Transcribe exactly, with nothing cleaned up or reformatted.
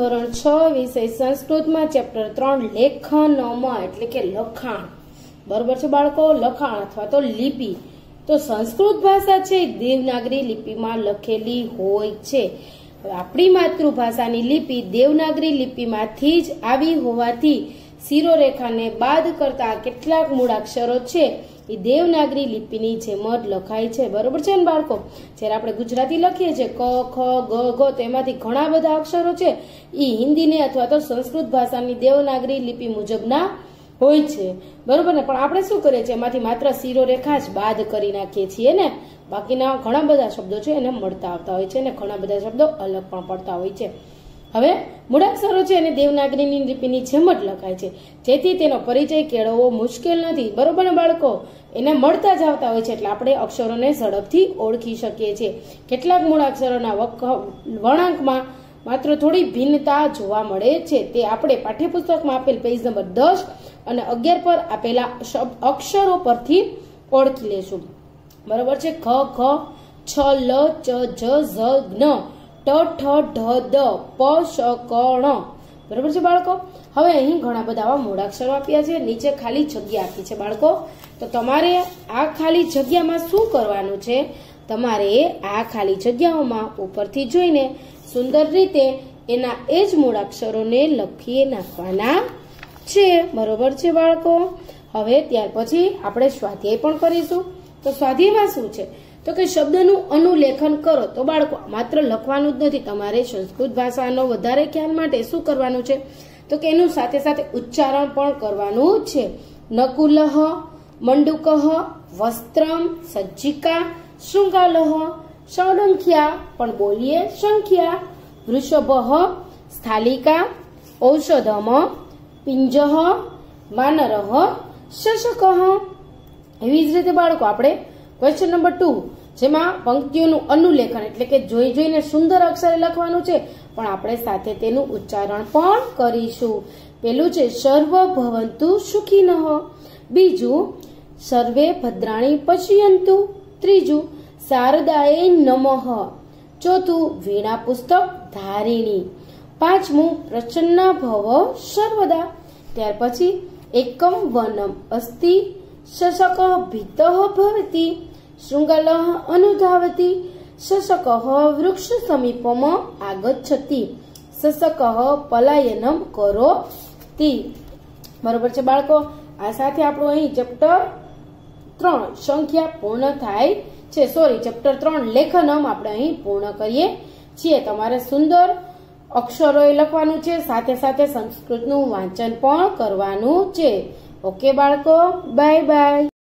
ધોરણ છ વિષય સંસ્કૃતમાં ચેપ્ટર ત્રણ લેખનમાં એટલે કે લખાણ. બરોબર છે બાળકો? લખાણ અથવા તો લિપિ. તો સંસ્કૃત ભાષા છે દેવનાગરી લિપિમાં લખેલી હોય છે. આપણી માતૃભાષાની લિપિ દેવનાગરી લિપિમાંથી જ આવી હોવાથી શિરોરેખાને બાદ કરતા કેટલાક મૂળાક્ષરો છે એ દેવનાગરી લિપિની જેમ જ લખાય છે. બરોબર છે ને બાળકો? જ્યારે આપણે ગુજરાતી લખીએ છીએ ક ખ ગ ઘ તો એમાંથી ઘણા બધા અક્ષરો છે એ હિન્દીને અથવા તો સંસ્કૃત ભાષાની દેવનાગરી લિપિ મુજબના હોય છે. બરોબર ને? પણ આપણે શું કરીએ છીએ, એમાંથી માત્ર શિરોરેખા જ બાદ કરી નાખીએ છીએ ને. બાકીના ઘણા બધા શબ્દો છે એને મળતા આવતા હોય છે અને ઘણા બધા શબ્દો અલગ પણ પડતા હોય છે. હવે મૂળાક્ષરો છે એને દેવનાગરીની લિપિની જેમ જ લખાય છે, જેથી તેનો પરિચય કેળવવો મુશ્કેલ નથી. બરોબર ને બાળકો? એને મળતા જ આવતા હોય છે એટલે આપણે અક્ષરોને ઝડપથી ઓળખી શકીએ છીએ. કેટલાક મૂળાક્ષરોના વળાંકમાં માત્ર થોડી ભિન્નતા જોવા મળે છે. તે આપણે પાઠ્યપુસ્તકમાં આપેલ પેજ નંબર દસ અને અગિયાર પર આપેલા અક્ષરો પરથી ઓળખી લેશું. બરોબર છે? ખ ખ છ લ ચ જ ઝ જ્ઞ ટ ઠ ઢ દ પ શ ક ણ. બરોબર છે બાળકો? હવે અહીં ઘણા બધા આવા મૂળાક્ષરો આપ્યા છે, નીચે ખાલી જગ્યા આપી છે બાળકો. તો તમારે આ ખાલી જગ્યામાં શું કરવાનું છે, તમારે આ ખાલી જગ્યાઓમાં ઉપરથી જોઈને સુંદર રીતે એના એ જ મૂળાક્ષરોને લખી નાખવાના છે. બરોબર છે બાળકો? હવે ત્યાર પછી આપણે સ્વાધ્યાય પણ કરીશું. તો સ્વાધ્યાયમાં શું છે, તો કે શબ્દનું અનુલેખન કરો. તો બાળકો માત્ર લખવાનું જ નથી, તમારે સંસ્કૃત ભાષાનો વધારે ખ્યાલ માટે શું કરવાનું છે, તો કે એનું સાથે સાથે ઉચ્ચારણ પણ કરવાનું છે. નકુલહ, મંડુકહ, વસ્ત્રમ, સજ્જિકા, શૃંગાલહ, ષડંખ્યા પણ બોલીએ સંખ્યા, વૃષભ, સ્થાલિકા, ઔષધમ, પિંજઃ, વાનરઃ, શશકઃ. એવી જ રીતે બાળકો આપણે ક્વેશ્ચન નંબર ટુ, જેમાં પંક્તિઓનું અનુલેખન એટલે કે જોઈ જોઈને સુંદર અક્ષરે લખવાનું છે, પણ આપણે સાથે તેનું ઉચ્ચારણ પણ કરીશું. પેલું છે સર્વ ભવંતુ સુખીનઃ, બીજું સર્વે ભદ્રાણી પશ્યંતુ, ત્રીજું શારદાએ નમઃ, ચોથું વીણા પુસ્તક ધારિણી, પાંચમું પ્રસન્ના ભવ સર્વદા. ત્યાર પછી એકમ વનમ અસ્તિ, શશક ભીતઃ ભવતિ, શૃંગાલઃ અનુધાવતિ, શશક વૃક્ષ સમીપમ આગચ્છતિ, શશક પલાયનમ કરોતિ. બરોબર છે બાળકો? આ સાથે આપણું અહીં ચેપ્ટર ત્રણ સંખ્યા પૂર્ણ થાય છે. સોરી, ચેપ્ટર ત્રણ લેખનમ આપણે અહીં પૂર્ણ કરીએ છીએ. તમારે સુંદર અક્ષરો લખવાનું છે, સાથે સાથે સંસ્કૃતનું વાંચન પણ કરવાનું છે. ઓકે બાળકો, બાય બાય.